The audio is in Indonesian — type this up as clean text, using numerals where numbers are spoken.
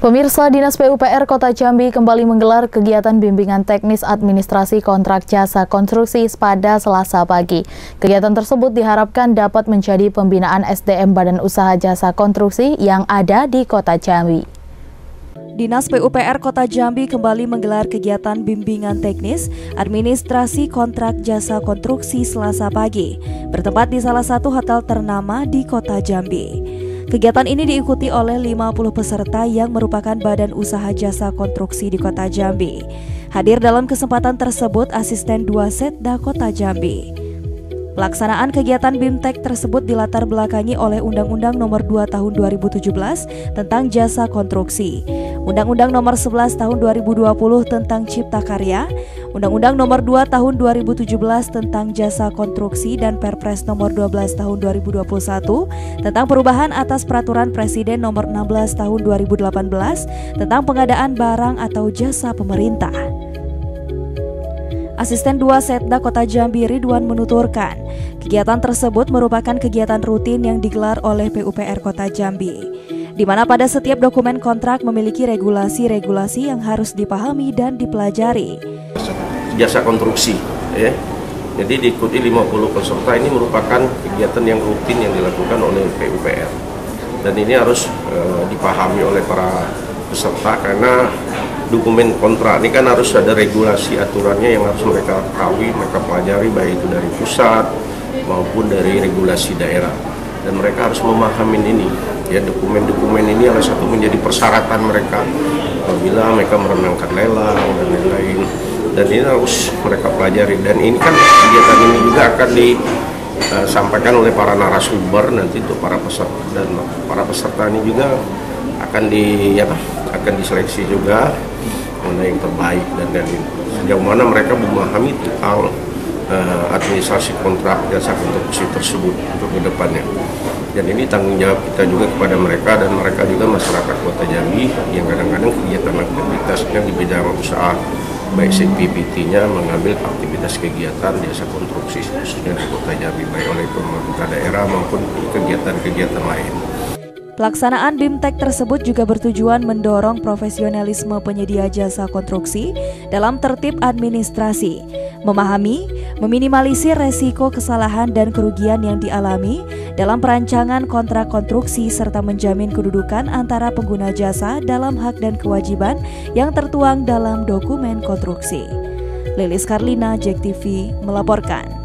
Pemirsa, Dinas PUPR Kota Jambi kembali menggelar kegiatan bimbingan teknis administrasi kontrak jasa konstruksi pada Selasa pagi. Kegiatan tersebut diharapkan dapat menjadi pembinaan SDM Badan Usaha Jasa Konstruksi yang ada di Kota Jambi. Dinas PUPR Kota Jambi kembali menggelar kegiatan bimbingan teknis administrasi kontrak jasa konstruksi Selasa pagi, bertempat di salah satu hotel ternama di Kota Jambi. Kegiatan ini diikuti oleh 50 peserta yang merupakan badan usaha jasa konstruksi di Kota Jambi. Hadir dalam kesempatan tersebut asisten 2 Setda Kota Jambi. Pelaksanaan kegiatan BIMTEK tersebut dilatar belakangi oleh Undang-Undang Nomor 2 Tahun 2017 tentang jasa konstruksi, Undang-Undang Nomor 11 Tahun 2020 tentang Cipta Karya, Undang-Undang Nomor 2 Tahun 2017 tentang jasa konstruksi dan Perpres Nomor 12 Tahun 2021 tentang perubahan atas Peraturan Presiden Nomor 16 Tahun 2018 tentang pengadaan barang atau jasa pemerintah. Asisten 2 Setda Kota Jambi Ridwan menuturkan, kegiatan tersebut merupakan kegiatan rutin yang digelar oleh PUPR Kota Jambi, di mana pada setiap dokumen kontrak memiliki regulasi-regulasi yang harus dipahami dan dipelajari. Jasa konstruksi, ya. Jadi diikuti 50 peserta, ini merupakan kegiatan yang rutin yang dilakukan oleh PUPR. Dan ini harus dipahami oleh para peserta karena dokumen kontrak ini kan harus ada regulasi aturannya yang harus mereka ketahui, mereka pelajari baik itu dari pusat maupun dari regulasi daerah, dan mereka harus memahami ini. Ya, dokumen-dokumen ini adalah satu menjadi persyaratan mereka apabila mereka memenangkan lelang dan lain-lain, dan ini harus mereka pelajari. Dan ini kan kegiatan ini juga akan disampaikan oleh para narasumber nanti untuk para peserta, dan para peserta ini juga akan diseleksi juga mana yang terbaik dan sejauh mana mereka memahami tentang administrasi kontrak jasa konstruksi tersebut untuk kedepannya. Dan ini tanggung jawab kita juga kepada mereka, dan mereka juga masyarakat Kota Jambi yang kadang-kadang kegiatan aktivitasnya di bidang usaha baik CPPT-nya mengambil aktivitas kegiatan jasa konstruksi khususnya di Kota Jambi baik oleh pemerintah daerah maupun kegiatan-kegiatan lain. Pelaksanaan BIMTEK tersebut juga bertujuan mendorong profesionalisme penyedia jasa konstruksi dalam tertib administrasi, memahami, meminimalisir resiko kesalahan dan kerugian yang dialami dalam perancangan kontrak konstruksi serta menjamin kedudukan antara pengguna jasa dalam hak dan kewajiban yang tertuang dalam dokumen konstruksi. Lilis Karlina, JEK TV melaporkan.